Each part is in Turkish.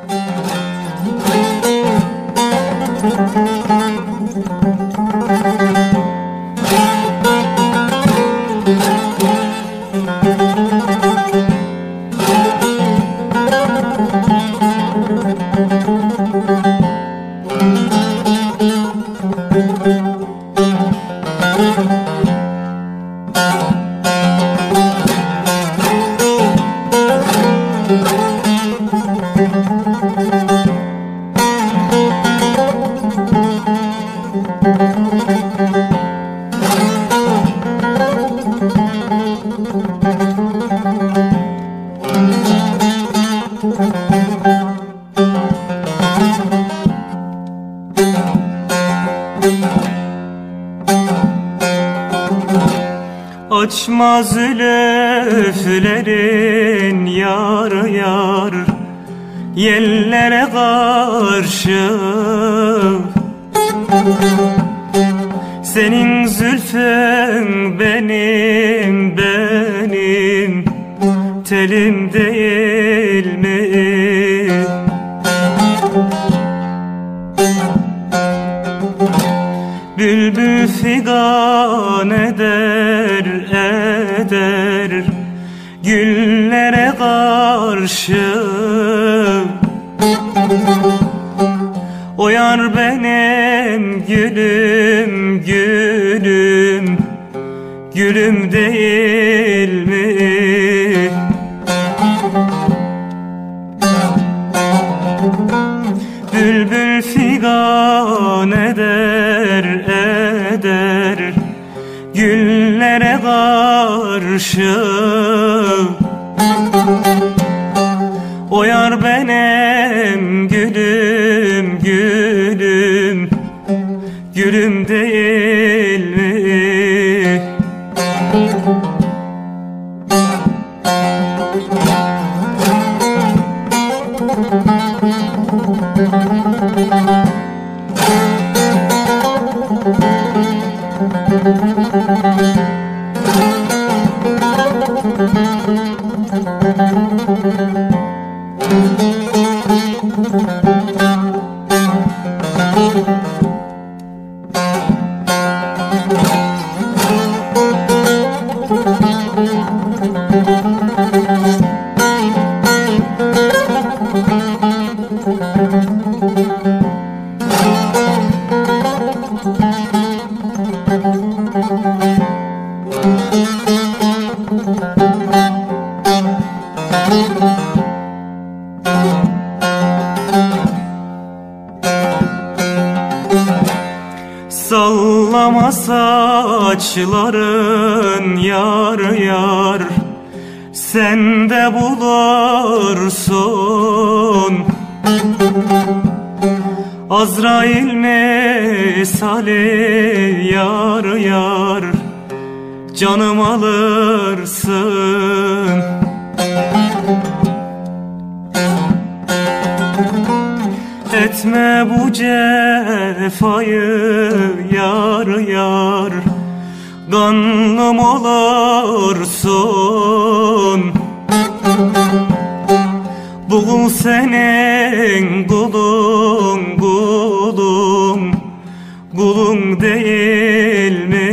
Açma zülüflerin yar yar yellere karşı, senin zülfün benim telim değil mi? Bülbül figan eder güllere karşı, o yar benim gülüm değil mi? Bülbül figan eder güllere karşı, o yar benim gülüm değil mi? Sallama saçların yar yar, sen de bulursun. Azrail misali yar yar, canım alırsın. Etme bu cefayı yar yar, kanlım olursun. Bugün senin kulun değil mi?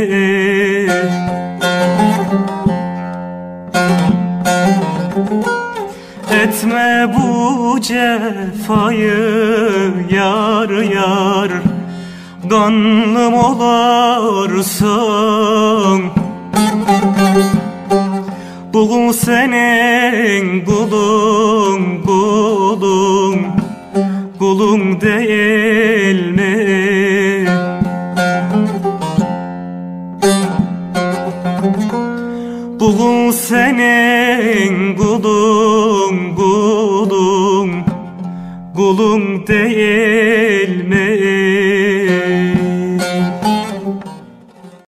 Etme bu cefayı yar yar, kanlım olursun. Bugün senin kulun değil mi? Bugün senin kulun değil